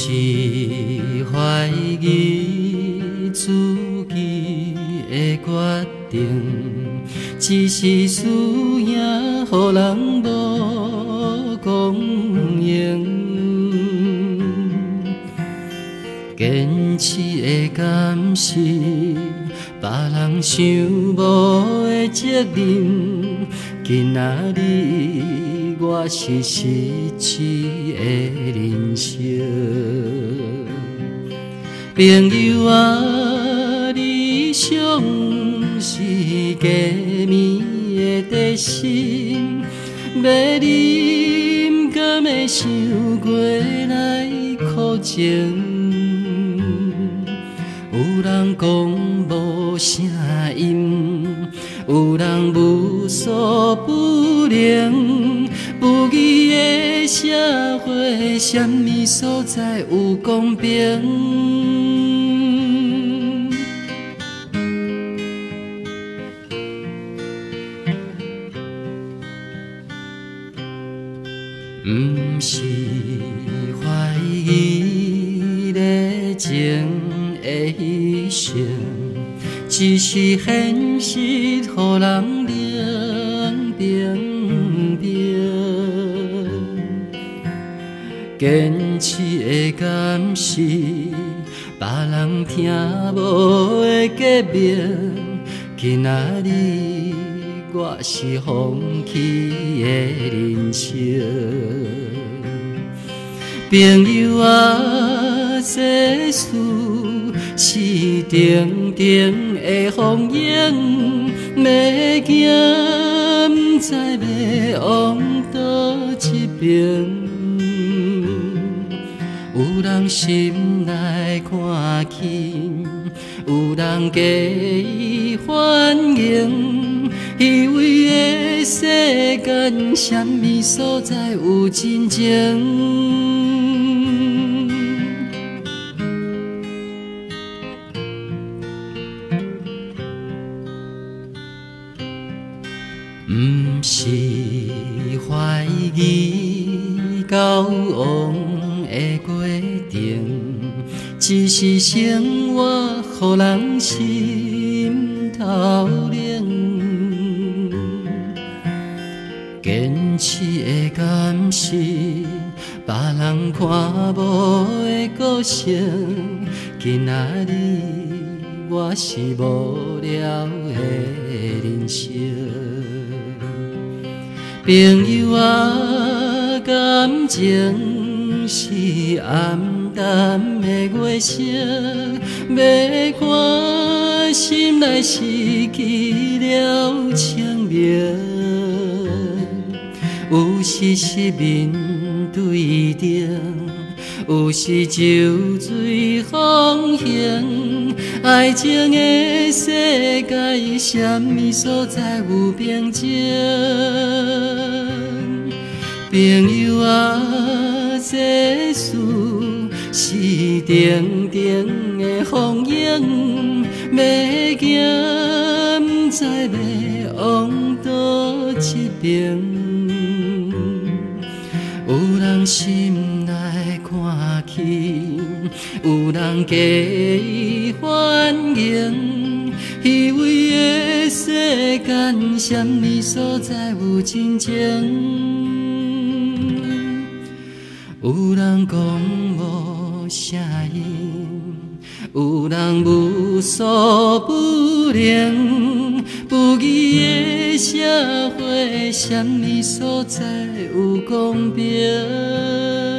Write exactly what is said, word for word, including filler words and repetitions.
是怀疑自己的决定，只是输赢予人无公平。坚持的敢是别人想无的责任？今仔日我是失去的人生。朋友啊，理想是加冕的地心，要啉敢会想过来苦情？有人讲无声音，有人无所不能，不义的社会，什么所在有公平？不是怀疑热情的牺牲，只是现实予人冷冰冰。坚持的敢是别人听无的革命？今仔日我是放弃的人生。朋友啊，世事是定定的风影，要行不知要往倒一边。有人心内看轻，有人假意欢迎，以为的世间，什么所在有真情？不是怀疑交往的决定，只是生活予人心头冷。坚持的敢是别人看无的个性？今仔日我是无聊的人生。朋友啊，感情是暗淡的月色，要看心内失去了清明。有时是面对顶，有时就随风行。爱情的世界，什么所在有平静？朋友啊，世事是定定的风影，要行不知要往倒一边。有人心内看轻，有人假意欢迎，以为的世间，什么所在有真情？有人讲无声音，有人无所不能，不义的社会，什么所在有公平？